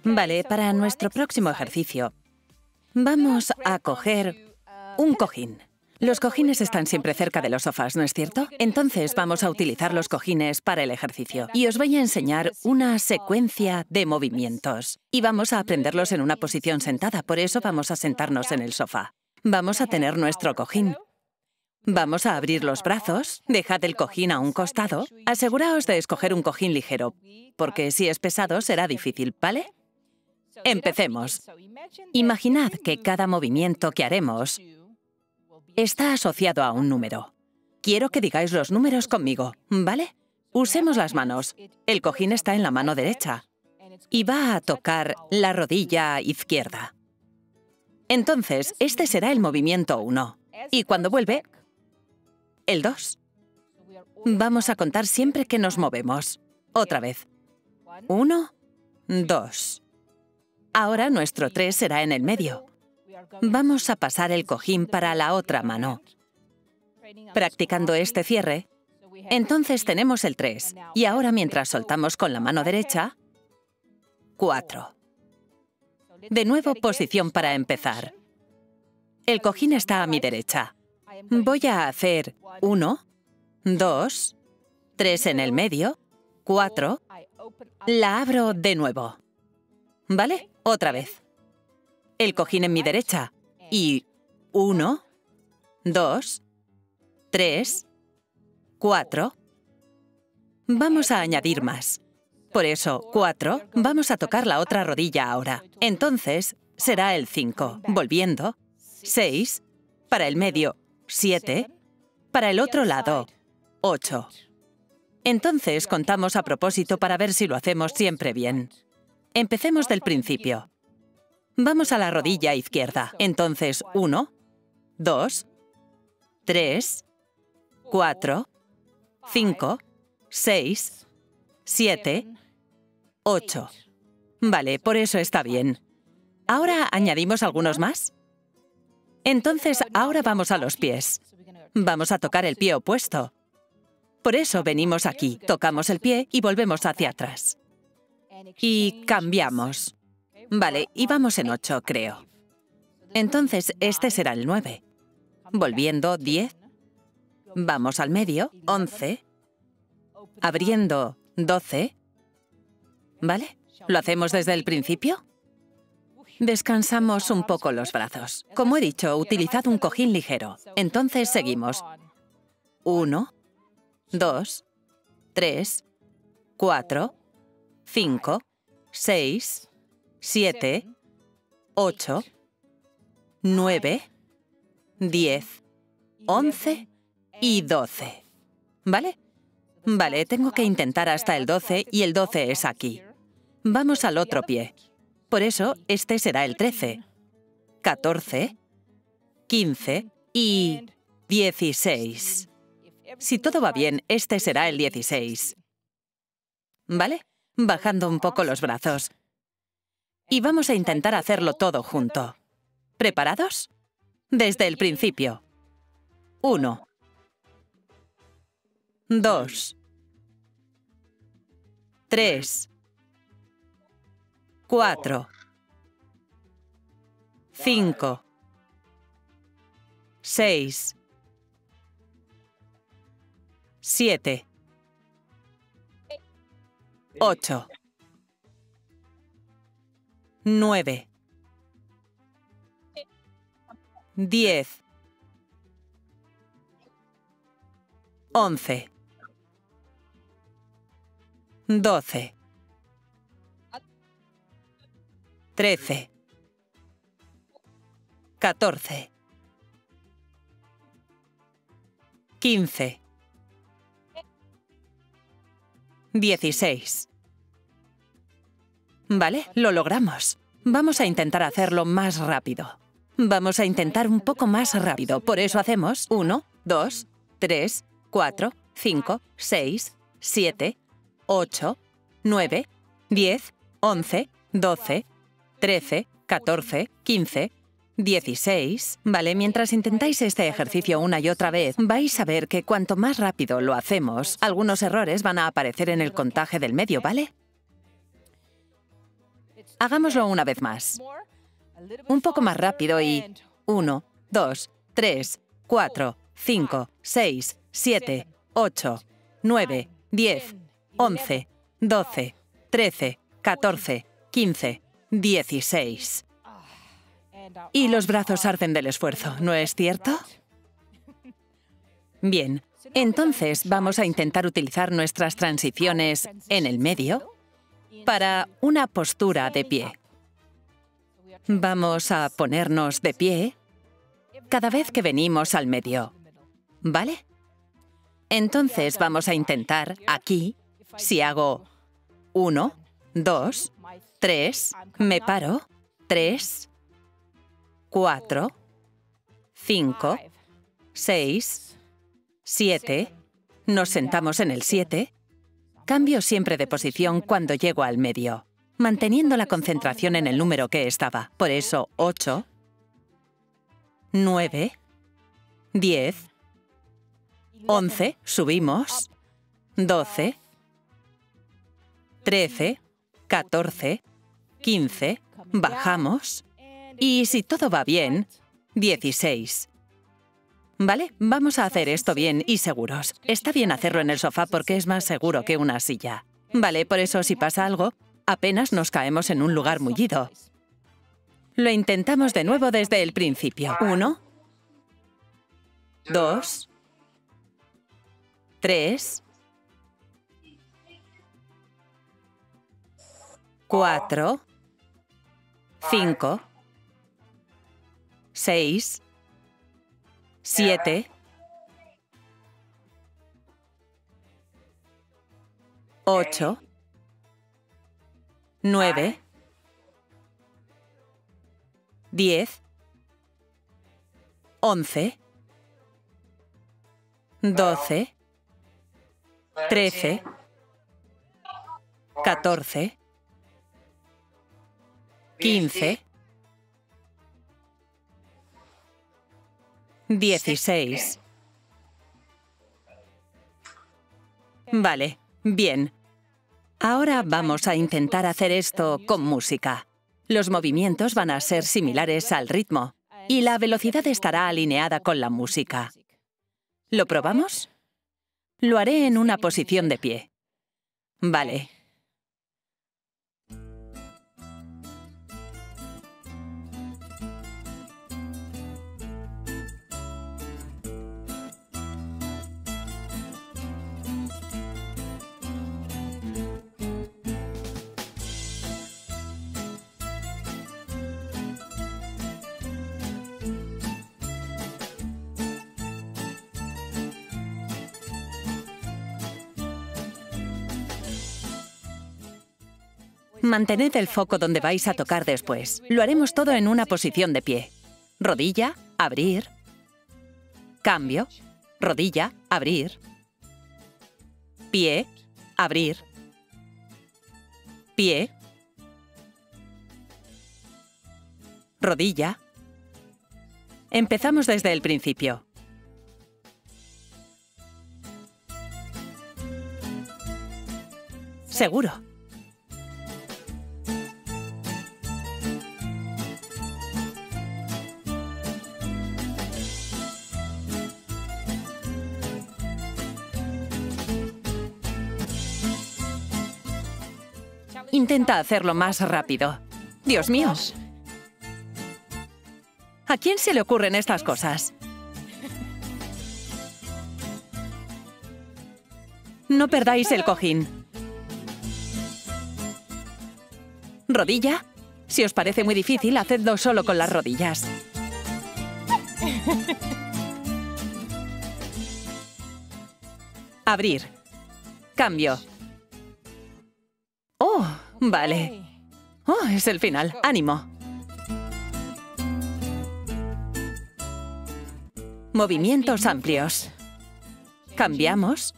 Vale, para nuestro próximo ejercicio, vamos a coger un cojín. Los cojines están siempre cerca de los sofás, ¿no es cierto? Entonces vamos a utilizar los cojines para el ejercicio. Y os voy a enseñar una secuencia de movimientos. Y vamos a aprenderlos en una posición sentada, por eso vamos a sentarnos en el sofá. Vamos a tener nuestro cojín. Vamos a abrir los brazos, dejad el cojín a un costado. Aseguraos de escoger un cojín ligero, porque si es pesado será difícil, ¿vale? Empecemos. Imaginad que cada movimiento que haremos está asociado a un número. Quiero que digáis los números conmigo, ¿vale? Usemos las manos. El cojín está en la mano derecha y va a tocar la rodilla izquierda. Entonces, este será el movimiento 1. Y cuando vuelve, el 2. Vamos a contar siempre que nos movemos. Otra vez. 1, 2. Ahora nuestro 3 será en el medio. Vamos a pasar el cojín para la otra mano. Practicando este cierre, entonces tenemos el 3. Y ahora mientras soltamos con la mano derecha, 4. De nuevo, posición para empezar. El cojín está a mi derecha. Voy a hacer 1, 2, 3 en el medio, 4. La abro de nuevo. ¿Vale? Otra vez. El cojín en mi derecha. Y 1, 2, 3, 4. Vamos a añadir más. Por eso, 4. Vamos a tocar la otra rodilla ahora. Entonces, será el 5. Volviendo. 6. Para el medio, 7. Para el otro lado, 8. Entonces, contamos a propósito para ver si lo hacemos siempre bien. Empecemos del principio. Vamos a la rodilla izquierda. Entonces, 1, 2, 3, 4, 5, 6, 7, 8. Vale, por eso está bien. ¿Ahora añadimos algunos más? Entonces, ahora vamos a los pies. Vamos a tocar el pie opuesto. Por eso venimos aquí, tocamos el pie y volvemos hacia atrás. Y cambiamos. Vale, y vamos en 8, creo. Entonces, este será el 9. Volviendo, 10. Vamos al medio, 11. Abriendo, 12. ¿Vale? ¿Lo hacemos desde el principio? Descansamos un poco los brazos. Como he dicho, utilizad un cojín ligero. Entonces seguimos. 1, 2, 3, 4, 5, 6, 7, 8, 9, 10, 11 y 12. ¿Vale? Vale, tengo que intentar hasta el 12 y el 12 es aquí. Vamos al otro pie. Por eso, este será el 13, 14, 15 y 16. Si todo va bien, este será el 16. ¿Vale? Bajando un poco los brazos. Y vamos a intentar hacerlo todo junto. ¿Preparados? Desde el principio. 1, 2, 3, 4, 5, 6, 7, 8, 9, 10, 11, 12, 13, 14, 15, 16. ¿Vale? Lo logramos. Vamos a intentar hacerlo más rápido. Vamos a intentar un poco más rápido. Por eso hacemos 1, 2, 3, 4, 5, 6, 7, 8, 9, 10, 11, 12, 13, 14, 15, 16. Vale, mientras intentáis este ejercicio una y otra vez, vais a ver que cuanto más rápido lo hacemos, algunos errores van a aparecer en el contaje del medio, ¿vale? Hagámoslo una vez más. Un poco más rápido y 1, 2, 3, 4, 5, 6, 7, 8, 9, 10, 11, 12, 13, 14, 15, 16. Y los brazos arden del esfuerzo, ¿no es cierto? Bien, entonces vamos a intentar utilizar nuestras transiciones en el medio para una postura de pie. Vamos a ponernos de pie cada vez que venimos al medio, ¿vale? Entonces vamos a intentar aquí, si hago 1, 2, 3, me paro, 3, 4, 5, 6, 7, nos sentamos en el 7, cambio siempre de posición cuando llego al medio, manteniendo la concentración en el número que estaba. Por eso 8, 9, 10, 11, subimos, 12, 13, 14, 15, bajamos, y si todo va bien, 16. ¿Vale? Vamos a hacer esto bien y seguros. Está bien hacerlo en el sofá porque es más seguro que una silla. Vale, por eso si pasa algo, apenas nos caemos en un lugar mullido. Lo intentamos de nuevo desde el principio. 1, 2, 3, 4, 5, 6, 7, 8, 9, 10, 11, 12, 13, 14, 15, 16. Vale, bien. Ahora vamos a intentar hacer esto con música. Los movimientos van a ser similares al ritmo y la velocidad estará alineada con la música. ¿Lo probamos? Lo haré en una posición de pie. Vale. Mantened el foco donde vais a tocar después. Lo haremos todo en una posición de pie. Rodilla, abrir. Cambio. Rodilla, abrir. Pie, abrir. Pie. Rodilla. Empezamos desde el principio. Seguro. Intenta hacerlo más rápido. Dios mío. ¿A quién se le ocurren estas cosas? No perdáis el cojín. Rodilla. Si os parece muy difícil, hacedlo solo con las rodillas. Abrir. Cambio. ¡Oh! Vale. ¡Oh! Es el final. ¡Ánimo! Movimientos amplios. Cambiamos.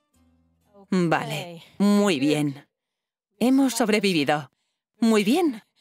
Vale. Muy bien. Hemos sobrevivido. Muy bien.